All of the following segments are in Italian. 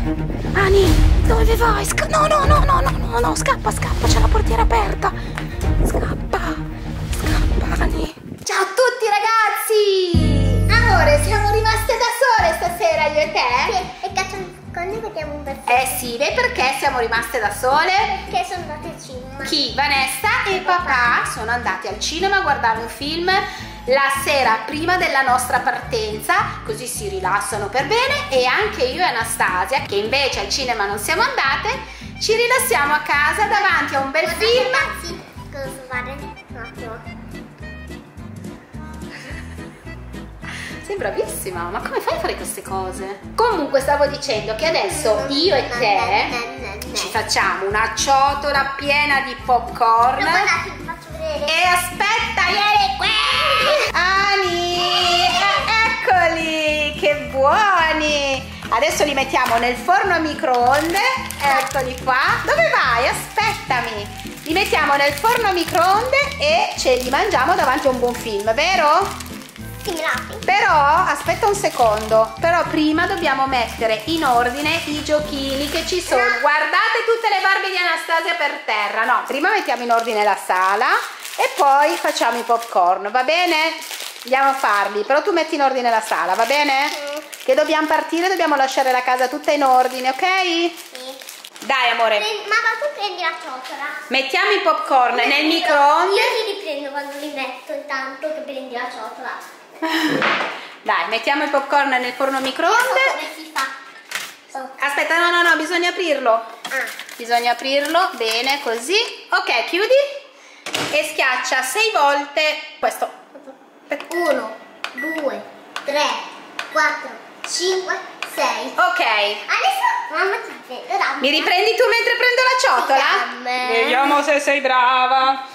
Ani, dove vai? No, no, no, no, no, no, no, scappa, scappa, c'è la portiera aperta. Scappa, scappa, Ani. Ciao a tutti ragazzi! Amore, siamo rimaste da sole stasera io e te? Sì, e caccia un secondo vediamo un bel film. Sì, beh, perché siamo rimaste da sole? Perché sono andate al cinema. Chi? Vanessa e papà sono andati al cinema a guardare un film la sera prima della nostra partenza, così si rilassano per bene, e anche io e Anastasia, che invece al cinema non siamo andate, ci rilassiamo a casa davanti a un bel film. Ragazzi, cosa posso fare? Un attimo. Sei bravissima, ma come fai a fare queste cose? Comunque stavo dicendo che adesso io e te ci facciamo una ciotola piena di popcorn. No, guardate, vi faccio vedere. E aspetta, vieni qui! Ani, eccoli, che buoni! Adesso li mettiamo nel forno a microonde, eccoli qua. Dove vai? Aspettami! Li mettiamo nel forno a microonde e ce li mangiamo davanti a un buon film, vero? Però aspetta un secondo, però prima dobbiamo mettere in ordine i giochini che ci sono. Guardate tutte le Barbie di Anastasia per terra. No, prima mettiamo in ordine la sala e poi facciamo i popcorn, va bene? Andiamo a farli, però tu metti in ordine la sala, va bene? Che dobbiamo partire, dobbiamo lasciare la casa tutta in ordine, ok? Sì. Dai amore. Mamma, tu prendi la ciotola. Mettiamo i popcorn nel microonde. Io ti riprendo quando li metto, intanto che prendi la ciotola. Dai, mettiamo il popcorn nel forno a microonde. Come si fa? Aspetta, no, no, no, bisogna aprirlo. Ah. Bisogna aprirlo, bene, così. Ok, chiudi e schiaccia 6 volte questo. 1, 2, 3, 4, 5, 6. Ok. Adesso mamma ti prende. Mi riprendi tu mentre prendo la ciotola? Vediamo se sei brava.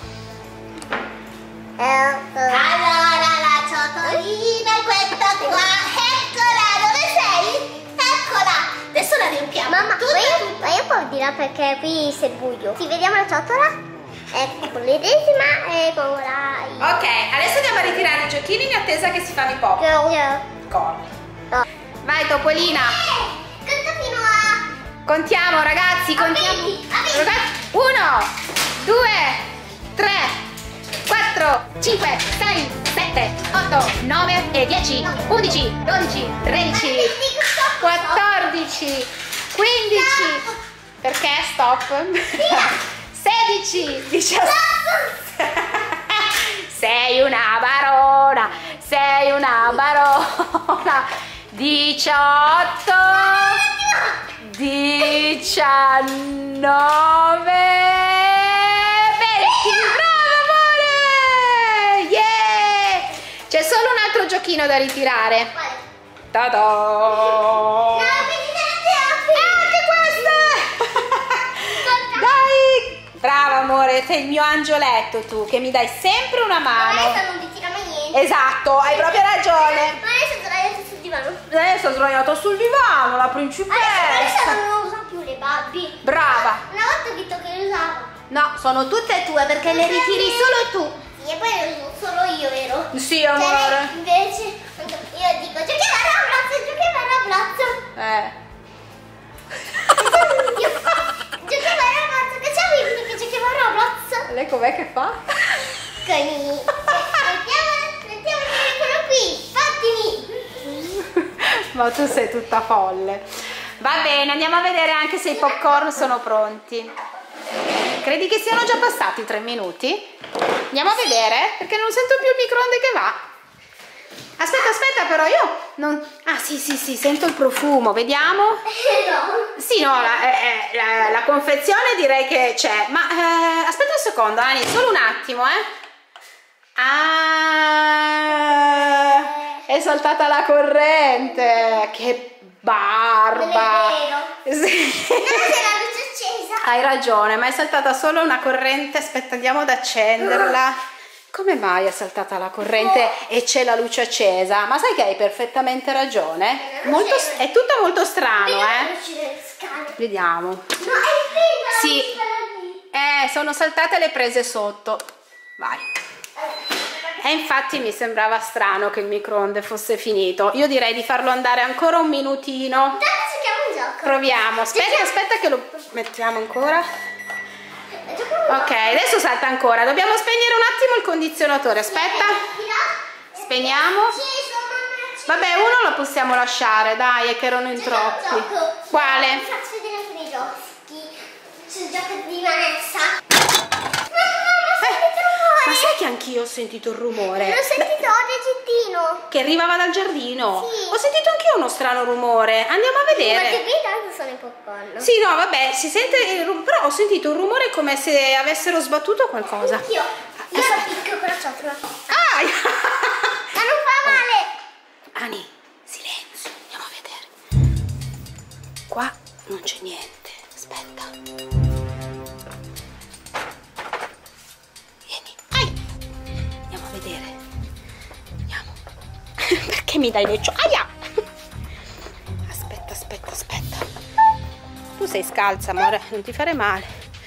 Allora la ciotolina è questa qua. Eccola, dove sei? Eccola. Adesso la riempiamo. Mamma, ma io può dirla perché qui c'è buio. Ti vediamo la ciotola? Ecco, con l'ennesima e con la... Ok, adesso andiamo a ritirare i giochini in attesa che si fanno i popcorn. No. Vai Topolina. Conta fino a... Contiamo ragazzi, contiamo. 1, 2, 3, 4, 5, 6, 7, 8, 9 e 10, 11, 12, 13, 14, 15. Perché stop? 16, 17. Sei una barona, sei una barona. 18, 19, 20. Bravo amore! Yeah! C'è solo un altro giochino da ritirare. Ta-da! No, anche questo! Dai! Brava amore, sei il mio angioletto tu, che mi dai sempre una mano. Adesso non ti tira mai niente. Esatto, hai proprio ragione. Ma adesso sdraiato sul divano. Adesso ho sdraiato sul divano, la principessa. Adesso non uso più le Barbie. Brava. Una volta ho detto che le usavo. No, sono tutte tue perché le ritiri solo tu. Sì, e poi le uso solo io, vero? Sì, amore. Cioè, invece, io dico, giochiamo a Roblox, giochiamo a Roblox. Giochiamo a Roblox, facciamo i video che giochiamo a Roblox. Lei com'è che fa? Mettiamo quello qui, fattimi. Ma tu sei tutta folle. Va bene, andiamo a vedere anche se i popcorn sono pronti. Credi che siano già passati 3 minuti? Andiamo a vedere, perché non sento più il microonde che va. Aspetta, però io non... Ah, sì, sento il profumo, vediamo. No. Sì, no, la confezione direi che c'è, ma aspetta un secondo, Ani, solo un attimo, Ah, è saltata la corrente, che barba. Non è vero. Sì. No, c'è la luce accesa. Hai ragione, ma è saltata solo una corrente, aspetta, andiamo ad accenderla. Come mai è saltata la corrente e c'è la luce accesa? Ma sai che hai perfettamente ragione? È tutto molto strano, Vediamo. No, è vero. Sì, sono saltate le prese sotto. Vai. E infatti mi sembrava strano che il microonde fosse finito. Io direi di farlo andare ancora un minutino. Intanto giochiamo un Proviamo. Aspetta che lo mettiamo ancora. Ok, adesso salta ancora. Dobbiamo spegnere un attimo il condizionatore. Aspetta. Spegniamo. Vabbè, uno lo possiamo lasciare, dai, è che erano in troppi. Quale? Vi faccio vedere anche dei giochi. Sul gioco di Vanessa. Ma sai che anch'io ho sentito il rumore? L'ho sentito oggi Giardino. Che arrivava dal giardino? Sì. Ho sentito anch'io uno strano rumore. Andiamo a Ma vedere. che qui tanto sono i popcorn. Sì, no, vabbè, si sente però ho sentito un rumore come se avessero sbattuto qualcosa. Io la picco con la ciotola. Ah! Ma non fa male. Ani, silenzio, andiamo a vedere. Qua non c'è niente. Aspetta. Vieni. Andiamo a vedere. Andiamo. Perché mi dai le Aia! Aspetta. Tu sei scalza, amore, non ti fare male.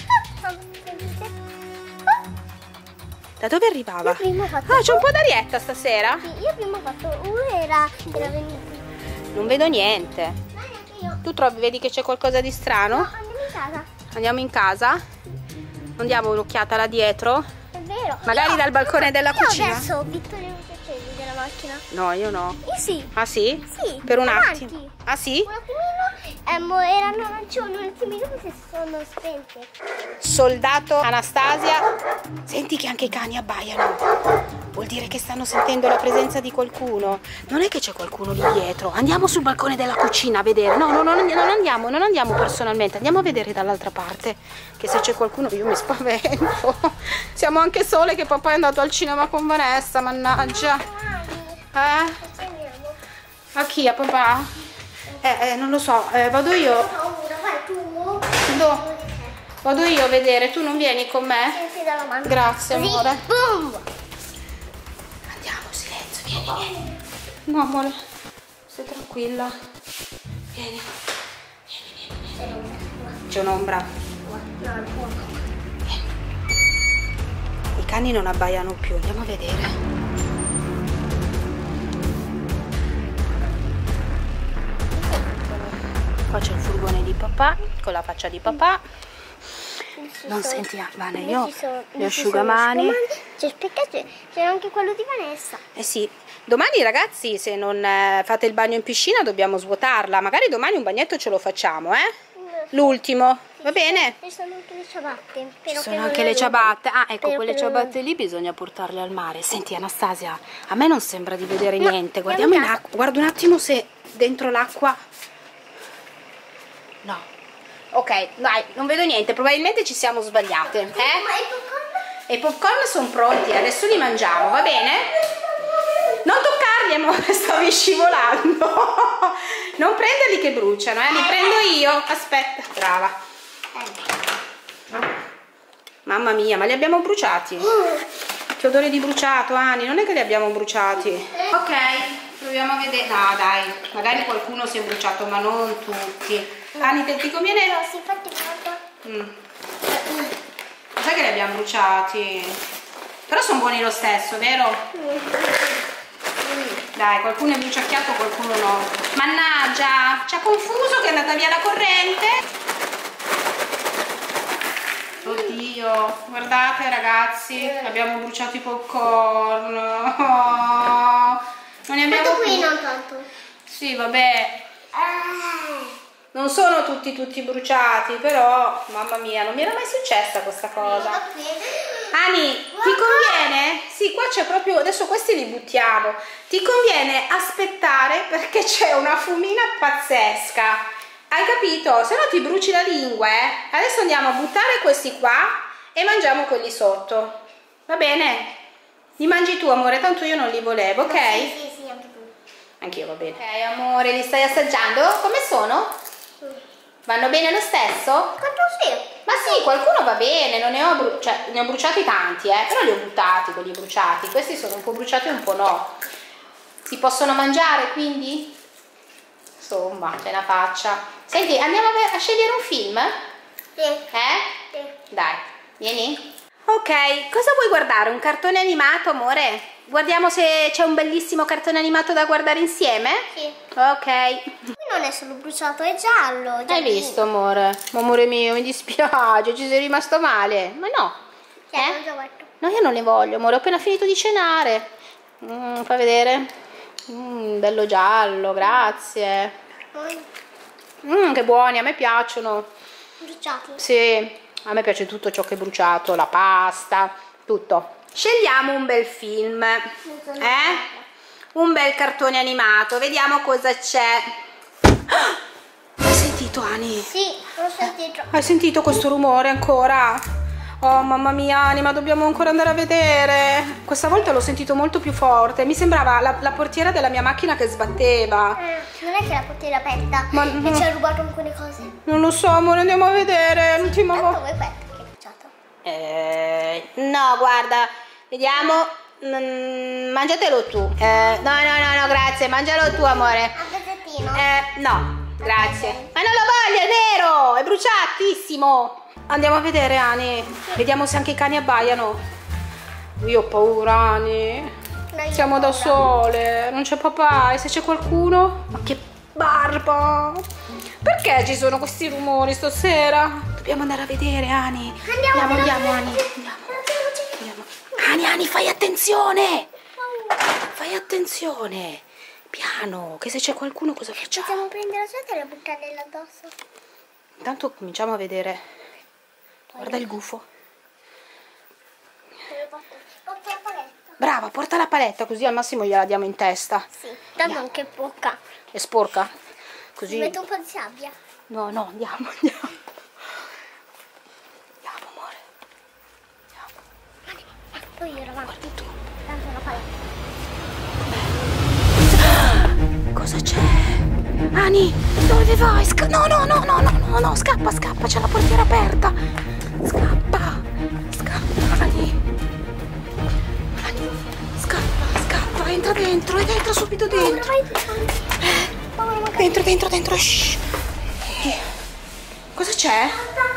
Da dove arrivava? Io prima ho fatto Ah, c'è un po' d'arietta stasera? Sì, io prima ho fatto uno era venuto. Non vedo niente. Ma neanche io. Tu vedi che c'è qualcosa di strano? No, andiamo in casa. Andiamo in casa? Non diamo un'occhiata là dietro? È vero. Magari dal balcone della cucina? Io adesso ho visto le luci accese della macchina. No, io no. Io sì. Ah sì? Sì. Per un davanti. attimo. Ah sì? Un attimino erano arancioni, un attimino che si sono spente. Soldato Anastasia. Senti che anche i cani abbaiano. Vuol dire che stanno sentendo la presenza di qualcuno. Non è che c'è qualcuno lì dietro. Andiamo sul balcone della cucina a vedere. No, non andiamo personalmente. Andiamo a vedere dall'altra parte. Che se c'è qualcuno io mi spavento. Siamo anche sole che papà è andato al cinema con Vanessa, mannaggia. A chi? A papà? Non lo so, vado io. Vai tu. Vado io a vedere, tu non vieni con me? Sì, dalla mano. Grazie, Così, amore. boom. Andiamo, silenzio, vieni. No, amore, stai tranquilla. Vieni. C'è un'ombra. I cani non abbaiano più, andiamo a vedere. Qua c'è il furgone di papà, con la faccia di papà. Non senti, Vane, io gli asciugamani. C'è specchiato, c'è anche quello di Vanessa. Eh sì, domani ragazzi se non fate il bagno in piscina dobbiamo svuotarla. Magari domani un bagnetto ce lo facciamo, L'ultimo, va bene? Ci sono anche le ciabatte. Ci sono anche le ciabatte. Ah, ecco, quelle ciabatte lì bisogna portarle al mare. Senti Anastasia, a me non sembra di vedere niente. Guardiamo in acqua, guarda un attimo se dentro l'acqua. No. Ok, dai, non vedo niente, probabilmente ci siamo sbagliate. Ma i popcorn? E i popcorn sono pronti, adesso li mangiamo, va bene? Non toccarli, amore, stavi scivolando. Non prenderli che bruciano, li prendo io. Aspetta, brava. Mamma mia, ma li abbiamo bruciati? Che odore di bruciato, Ani, non è che li abbiamo bruciati. Ok, proviamo a vedere. No, dai, magari qualcuno si è bruciato, ma non tutti. Ani, ti conviene? No, si infatti guarda. Sai che li abbiamo bruciati? Però sono buoni lo stesso, vero? Dai, qualcuno è bruciacchiato, qualcuno no. Mannaggia, ci ha confuso che è andata via la corrente. Oddio, guardate ragazzi, abbiamo bruciato i popcorn. Oh, non ne abbiamo Qui più. non tanto. Sì, vabbè. Non sono tutti bruciati, però, mamma mia, non mi era mai successa questa cosa. Ani, ti conviene? Sì, qua c'è proprio, adesso questi li buttiamo. Ti conviene aspettare perché c'è una fumina pazzesca. Hai capito? Se no ti bruci la lingua, Adesso andiamo a buttare questi qua e mangiamo quelli sotto. Va bene? Li mangi tu, amore, tanto io non li volevo, ok? Sì, anche tu. Anch'io, va bene. Ok, amore, li stai assaggiando? Come sono? Vanno bene lo stesso? Quanto sì? Ma sì, qualcuno va bene, non ne ho, ne ho bruciati tanti, però li ho buttati quelli bruciati. Questi sono un po' bruciati e un po' no. Si possono mangiare quindi? Insomma, c'è una faccia. Senti, andiamo a scegliere un film? Sì. Sì. Dai, vieni. Ok, cosa vuoi guardare? Un cartone animato, amore? Guardiamo se c'è un bellissimo cartone animato da guardare insieme? Sì. Ok. Qui non è solo bruciato e giallo. Hai visto, amore? Amore mio, mi dispiace, ci sei rimasto male. Ma no. No, io non ne voglio, amore, ho appena finito di cenare. Fai vedere. Bello giallo, grazie. Che buoni, a me piacciono. Bruciati? Sì, a me piace tutto ciò che è bruciato, la pasta, tutto. Scegliamo un bel film, un bel cartone animato, vediamo cosa c'è. Hai sentito, Ani? Sì, l'ho sentito. Hai sentito questo rumore ancora? Oh mamma mia, Ani, ma dobbiamo ancora andare a vedere. Questa volta l'ho sentito molto più forte. Mi sembrava la portiera della mia macchina che sbatteva. Non è che la portiera è aperta e ci ha rubato alcune cose. Non lo so, amore, andiamo a vedere. L'ultima volta. Dove è che è bruciato? No, guarda, vediamo. Mangiatelo tu. No, grazie, mangialo tu, amore. A pezzettino? No, grazie. Ma non lo voglio, è nero, è bruciatissimo. Andiamo a vedere, Ani. Vediamo se anche i cani abbaiano. Io ho paura, Ani. Siamo da sole, non c'è papà. E se c'è qualcuno? Ma che barba! Perché ci sono questi rumori stasera? Dobbiamo andare a vedere, Ani. Andiamo, Ani. Andiamo. Ani, fai attenzione! Fai attenzione! Piano, che se c'è qualcuno cosa facciamo? Possiamo prendere la gente e la buttarla addosso. Intanto cominciamo a vedere. Guarda il gufo. Porta la paletta. Brava, porta la paletta così al massimo gliela diamo in testa. Sì, tanto anche poca. È sporca? Così. Metto un po' di sabbia. No, andiamo. Andiamo, amore. Andiamo. Poi io ero avanti. Guarda tu. Tanto la paletta. Cosa c'è? Ani, dove vai? No, scappa, c'è la portiera aperta. Scappa, Ani. Scappa, entra dentro, subito dentro. Dentro. Shh. Cosa c'è?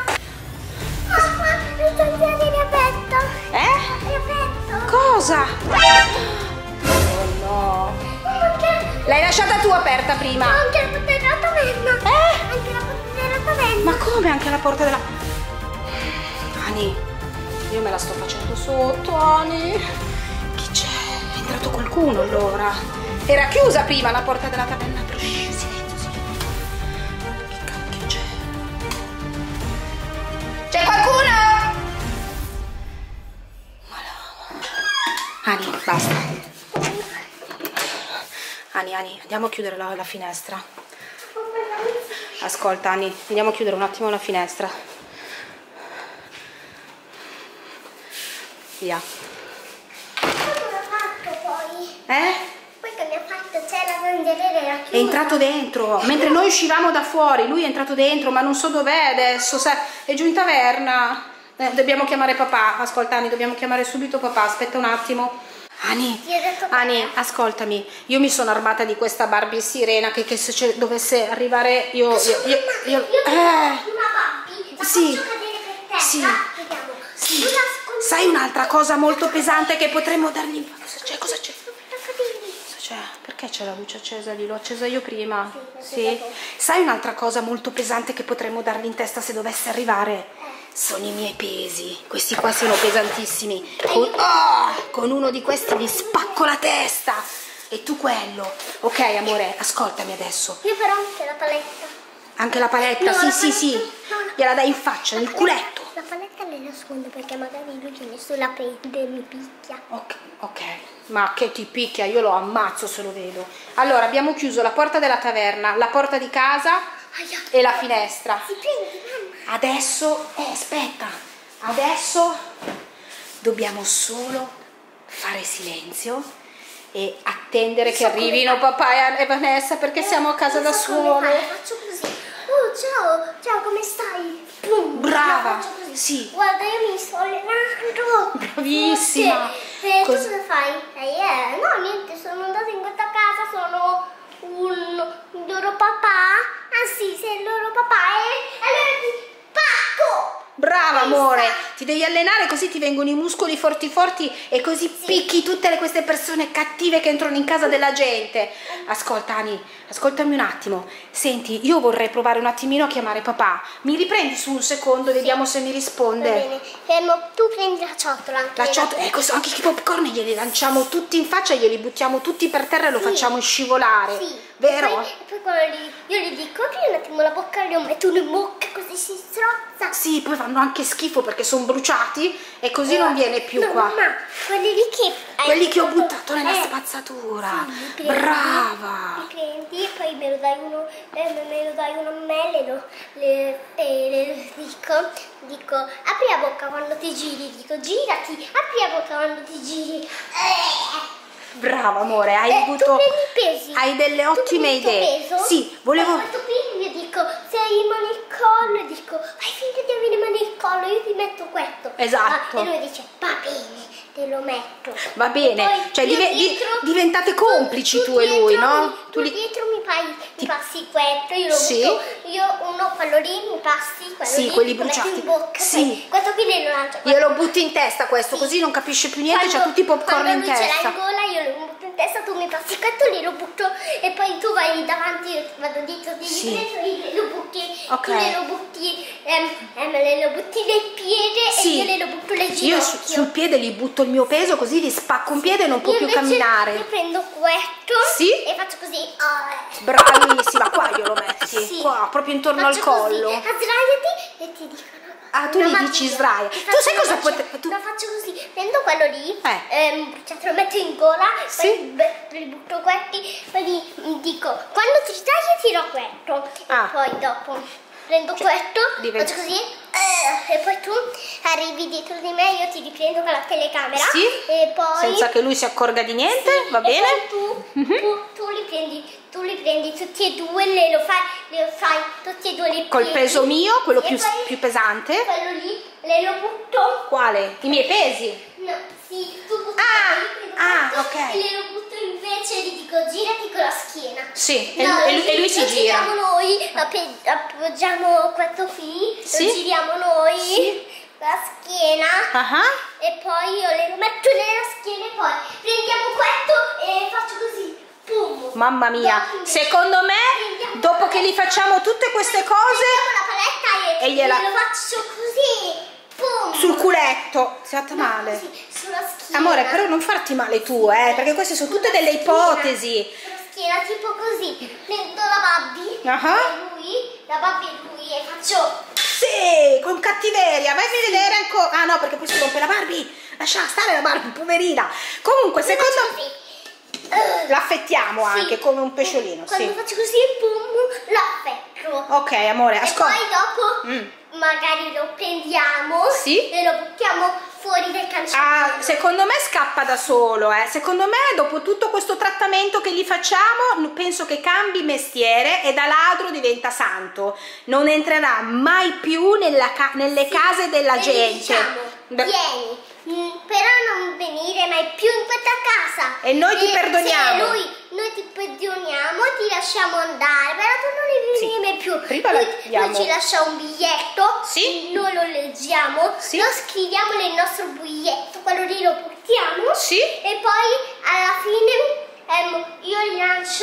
Il cantiere è aperto. È aperto. Cosa? Oh no. L'hai lasciata tu aperta prima? Anche la porta della taverna. Anche la porta della taverna. Ma come anche la porta della... Ani, io me la sto facendo sotto, Ani. Chi c'è? È entrato qualcuno allora. Era chiusa prima la porta della taverna. Però shh, silenzio. Che cacchio c'è? C'è qualcuno? Ma no. Ani, basta. Ani, andiamo a chiudere la finestra. Ascolta, Ani, andiamo a chiudere un attimo la finestra. Via. Cosa ha fatto poi? Poi che mi ha fatto? C'è la zanzariera era chiusa. È entrato dentro. Mentre noi uscivamo da fuori, lui è entrato dentro, ma non so dov'è adesso. È giù in taverna. Dobbiamo chiamare papà. Ascolta, Ani, dobbiamo chiamare subito papà. Aspetta un attimo. Ani, ascoltami, io mi sono armata di questa Barbie sirena che se dovesse arrivare io una Barbie? Sì, Faccio cadere per terra? sì, Vediamo. sì. Sai un'altra cosa molto pesante che potremmo dargli? Cosa c'è? Perché c'è la luce accesa lì? L'ho accesa io prima. Sì. Sai un'altra cosa molto pesante che potremmo dargli in testa se dovesse arrivare? Sono i miei pesi. Questi qua sono pesantissimi. Con uno di questi gli spacco la testa. E tu quello. Ok, amore, ascoltami adesso. Io però anche la paletta. Anche la paletta? No, Sì. no. Gliela dai in faccia, nel culetto. La paletta le nascondo perché magari lui viene sulla prende e mi picchia. Ok, ma che ti picchia? Io lo ammazzo se lo vedo. Allora, abbiamo chiuso la porta della taverna, la porta di casa e la finestra. Si prendi, mamma. Adesso, aspetta, adesso dobbiamo solo fare silenzio e attendere che arrivino papà e Vanessa perché siamo a casa da sole. Faccio così. Ciao, come stai? Brava, Faccio così. sì. Guarda, io mi sto allenando. Bravissima. Tu cosa fai? No, niente, sono andata in questa casa, sono un loro papà. Ah sì, sei il loro papà e allora ti pacco. Brava, amore. amore, ti devi allenare così ti vengono i muscoli forti forti e così picchi tutte queste persone cattive che entrano in casa della gente. Ascolta Ani, ascoltami un attimo. Senti, io vorrei provare un attimino a chiamare papà. Mi riprendi su un secondo, vediamo se mi risponde. Va bene. Tu prendi la ciotola anche. La ciotola, ecco, anche i popcorn glieli lanciamo tutti in faccia, glieli buttiamo tutti per terra e lo facciamo scivolare. Sì. Vero? E poi quello lì, io gli dico, apri un attimo la bocca, lo metto in bocca così si strozza. Sì, poi fanno anche schifo perché sono bruciati e così non viene più qua. Mamma, quelli lì che... Quelli che ho buttato nella spazzatura. Sì, Brava. li prendi e poi me lo dai uno a me, le dico, apri la bocca quando ti giri, dico girati, apri la bocca quando ti giri. Brava amore, hai avuto... Tu prendi i pesi. Hai delle ottime idee. Peso? Sì, volevo... Quando prendi io dico, se hai mano il collo, dico, fai finta di avere mano il collo, io ti metto questo. Esatto. E lui dice, va bene, te lo metto. Va bene, Poi cioè diventate complici tu e lui, no? Tu dietro mi passi questo, io lo Sì. butto, quello lì mi passi, quello Sì, lì, quelli lo metto bruciati. in bocca, Sì. questo qui lo lancio. Glielo butti in testa questo, così non capisce più niente, c'ha tutti i popcorn in Quando lui ce l'ha testa. in gola, io lo butto in testa, tu mi passi questo, lì lo butto e poi tu vai davanti, io vado dietro di Sì. lo butti, Ok. tu lo butti nel piede Sì. e io lo butto nel ginocchio. Io sul piede gli butto il mio peso così gli spacco un piede e non può Io più invece camminare. Io prendo questo Sì. e faccio così. Bravissima, qua glielo metti, Sì. qua, proprio intorno al Faccio collo. così, sdraiati e ti dicono. Ah, tu gli dici sdraia. Tu sai cosa potrebbe... Lo faccio così, prendo quello lì, Eh. te lo metto in gola, Sì. poi li butto questi, poi gli dico, quando ti sdrai ti do questo. Ah. E poi dopo prendo questo, diventa- faccio così, e poi tu arrivi dietro di me, io ti riprendo con la telecamera. Sì. E poi... Senza che lui si accorga di niente, Sì, va e bene? poi tu li prendi tutti e due, le fai tutti e due le Col piedi. peso mio, quello E più poi pesante. quello lì lo butto. Quale? I miei pesi? No, sì, tu butti ok. e lo butto invece e gli dico girati con la schiena. Sì, No, e lui si lo gira. giriamo noi, appoggiamo questo qui, Sì. lo giriamo noi, Sì. la schiena. Ah, E poi io le metto nella schiena e poi prendiamo questo e faccio così. Pum. mamma mia, Dopo invece secondo me, dopo che gli facciamo tutte queste cose, prendiamo la paletta e gliela- lo faccio così. Pum. sul culetto, si è fatta No, male. così, sulla schiena. Amore, però non farti male tu, perché queste sono tutte delle ipotesi. Sulla schiena, tipo così. Prendo la Barbie Ah. la Barbie e lui e faccio... Sì, con cattiveria, vai a vedere ancora. Ah no, perché poi si rompe la Barbie. Lascia stare la Barbie, poverina. Comunque, secondo me l'affettiamo anche come un pesciolino, Quando sì. faccio così, pum, l'affetto. Ok, amore, E ascolta. poi dopo magari lo prendiamo Sì. e lo buttiamo fuori dal cancello. Ah, secondo me scappa da solo, Secondo me dopo tutto questo trattamento che gli facciamo, penso che cambi mestiere e da ladro diventa santo. Non entrerà mai più nelle case della E gli gente. diciamo, vieni, però non venire mai più in questa casa. E noi ti perdoniamo. Noi ti perdoniamo, ti lasciamo andare, però tu non devi venire mai più. Prima Lui ci lascia un biglietto, Sì. noi lo leggiamo, Sì. lo scriviamo nel nostro biglietto, quello lì lo portiamo. Sì. E poi alla fine io gli lancio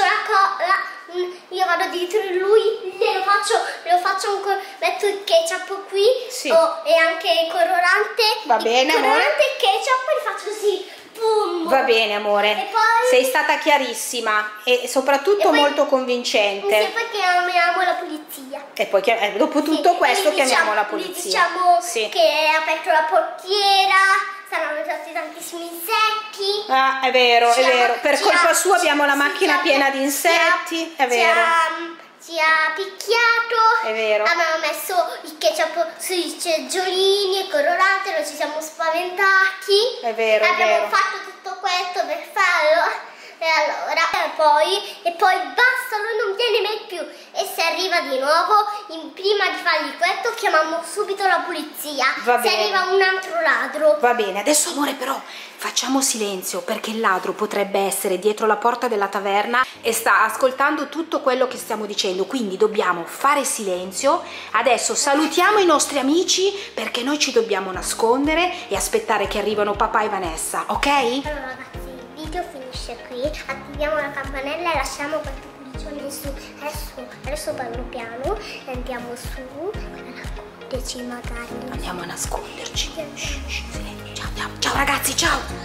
io vado dietro di lui, lo faccio ancora, metto il ketchup qui, Sì. e anche il colorante. Va bene, il amore. colorante e il ketchup li faccio così, boom. Va bene, amore. E poi- Sei stata chiarissima e soprattutto E poi- molto E convincente. poi chiamiamo la polizia. E poi dopo tutto Sì, questo gli chiamiamo diciamo- la gli polizia. diciamo Sì. che è aperto la portiera, saranno entrati tantissimi insetti. Ah, è vero, è vero. Per colpa sua abbiamo la sì, macchina piena di insetti, è vero. Ci ha picchiato. È vero. Abbiamo messo il ketchup sui seggiolini e colorante, non ci siamo spaventati. È vero, è Abbiamo vero. fatto tutto questo per farlo. E poi basta, lui non viene mai più. E se arriva di nuovo, prima di fargli questo chiamiamo subito la polizia. Va se bene. arriva un altro ladro. Va bene, adesso amore però facciamo silenzio perché il ladro potrebbe essere dietro la porta della taverna e sta ascoltando tutto quello che stiamo dicendo, quindi dobbiamo fare silenzio. Adesso salutiamo i nostri amici perché noi ci dobbiamo nascondere e aspettare che arrivano papà e Vanessa, ok? Allora ragazzi, il video finisce qui, attiviamo la campanella e lasciamo questo cucciolo su. Adesso piano piano andiamo su, magari. Andiamo a nasconderci. Shh, silenzio. Ciao ragazzi, ciao.